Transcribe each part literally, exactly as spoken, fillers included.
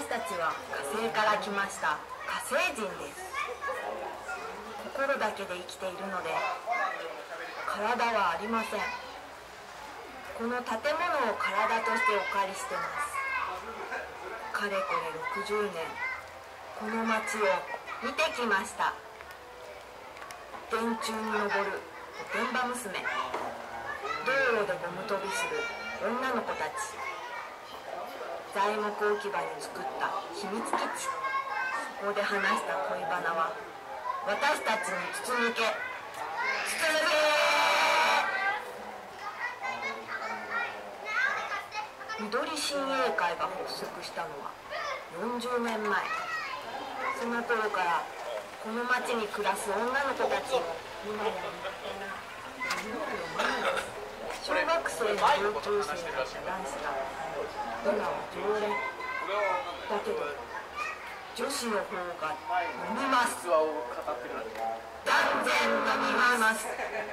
私たちは火星から来ました火星人です。心だけで生きているので体はありません。この建物を体としてお借りしてます。かれこれろくじゅうねんこの街を見てきました。電柱に登るおてんば娘、道路でゴム跳びする女の子たち、材木置き場に作った秘密基地、そこで話した恋バナは私たちに筒抜け筒抜け緑親衛会が発足したのはよんじゅうねんまえ。その頃からこの町に暮らす女の子たちも今や小学生の同級生だった男子が今は常連だけど、女子の方が飲みます。断然飲みます。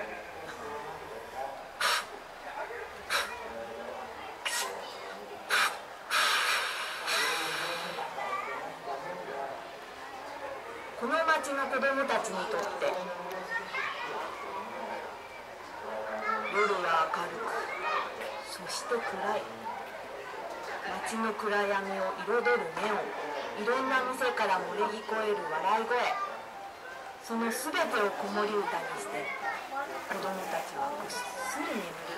この町の子供たちにとって夜は明るく、そして暗い。街の暗闇を彩るネオン、いろんな店から漏れ聞こえる笑い声、その全てを子守歌にして子供たちはぐっすり眠る。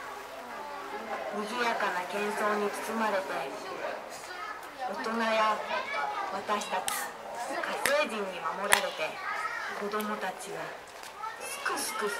賑やかな喧騒に包まれて大人や私たち火星人に守られて子供たちはすくすく育つ。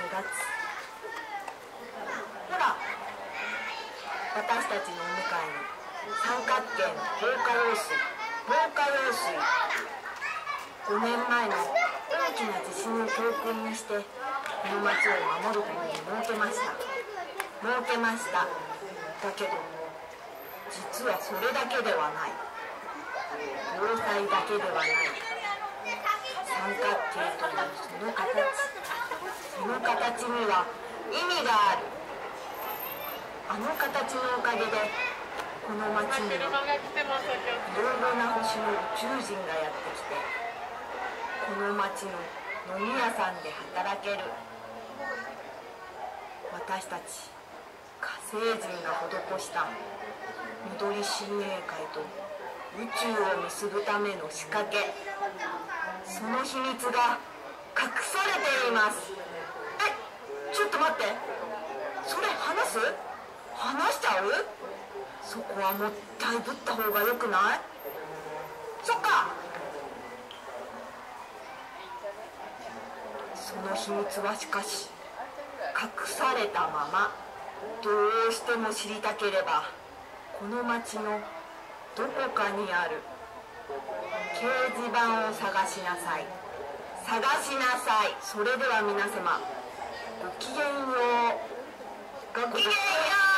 ほら、私たちのお向かいに三角形の防火用水、防火用水。ごねんまえの大きな地震を教訓にしてこの町を守るために設けました設けましただけど実はそれだけではない。防災だけではない。三角形というその形、その形には意味がある。あの形のおかげでこの町にいろいろな星の宇宙人がやってきてこの町の飲み屋さんで働ける。私たち火星人が施した緑親衛会と宇宙を結ぶための仕掛け、その秘密が隠されています。え、ちょっと待って、それ話す？話しちゃう？そこはもったいぶった方がよくない？そっか。その秘密はしかし隠されたまま。どうしても知りたければこの町のどこかにある掲示板を探しなさい。探しなさい。それでは皆様、ごきげんよう。ごきげんよう。